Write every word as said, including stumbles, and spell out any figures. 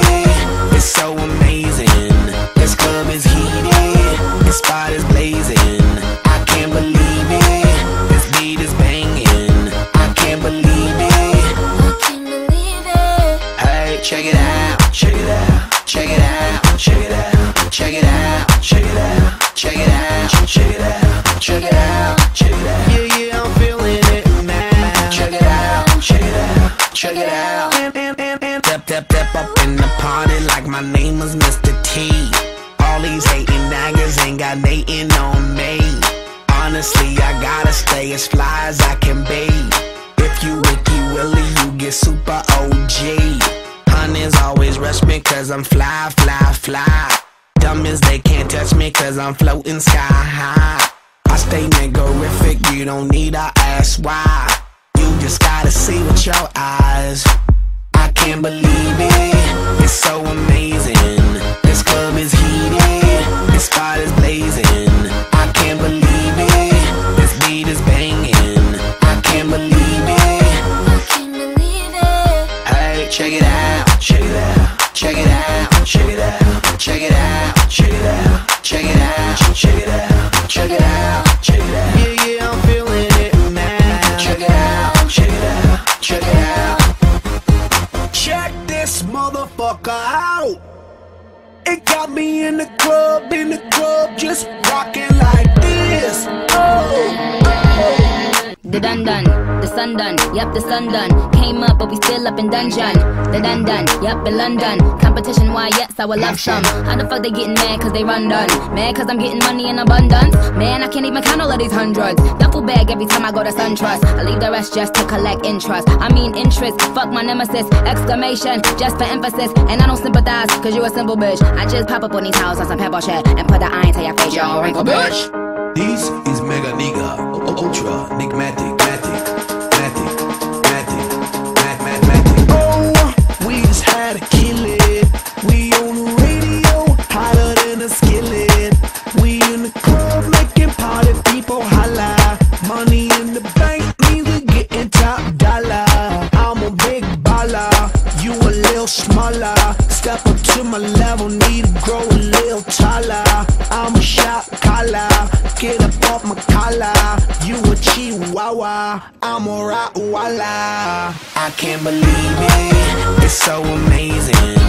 it. It's so amazing. This club is heated. This spot is blazing. I can't believe it. This beat is banging. I can't believe it. I can't believe it. Hey, check it out. Check it out. Check it out. Check it out. Check it out. Check it out. Check it out. Check it out. Check it out. Check it out. Yeah, yeah, I'm feeling it now. Check it out. Check it out. Check it out. Step, step, step up in the party like my name was Mister T. All these hating naggers ain't got dating on me. Honestly, I gotta stay as fly as I can be. If you Wiki Willie, you get super O G. Honeys always rush me cause I'm fly, fly, fly. Dumb as they can't touch me cause I'm floating sky high. I stay niggerific, you don't need to ask why. You just gotta see with your eyes. I can't believe it, it's so amazing. This club is heated, this spot is blazing. I can't believe it, this beat is banging. I can't believe it, I can't believe it. hey, check it out, check it out, check it out, check it out, check it out, check it out, check it out, check it out, check it out, check it out. Yeah, yeah, I'm feeling it now. Check it out, check it out, check it out. Check this motherfucker out. It got me in the club, in the club, just rocking like this. Oh, oh. The dun dun, the sun done, yep, the sun done. Came up, but we still up in dungeon. The dun dun, yep, in London. Competition, why, yes, I would love some. How the fuck they getting mad cause they run done? Mad cause I'm getting money in abundance? Man, I can't even count all of these hundreds. Duffel bag every time I go to SunTrust. I leave the rest just to collect interest. I mean interest, fuck my nemesis. Exclamation, just for emphasis. And I don't sympathize cause you a simple bitch. I just pop up on these houses on some pebble shit and put the iron to your face, you old wrinkle bitch. This is Mega Nigga, Ultra, Nigmatic, Matic, Matic, Matic, Mat, Mat, Matic. Oh, we just had to kill it. We on the radio, hotter than a skillet. We in the club making party people holla. Money in the bank means we getting top dollar. I'm a big baller, you a little smaller. Step up to my level, need to grow a little taller. I'm a shot caller. Get up off my collar, you a chihuahua, I'm a Rottweiler. I can't believe it, it's so amazing.